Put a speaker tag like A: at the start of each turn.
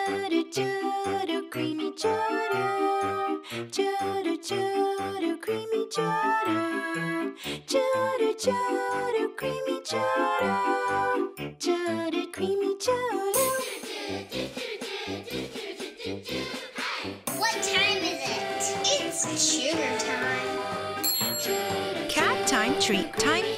A: Churu, churu, creamy churu. Churu, churu, creamy churu. Churu, churu, creamy churu. Churu, creamy churu.
B: What time is it? It's Churu time.
C: Cat time, treat time,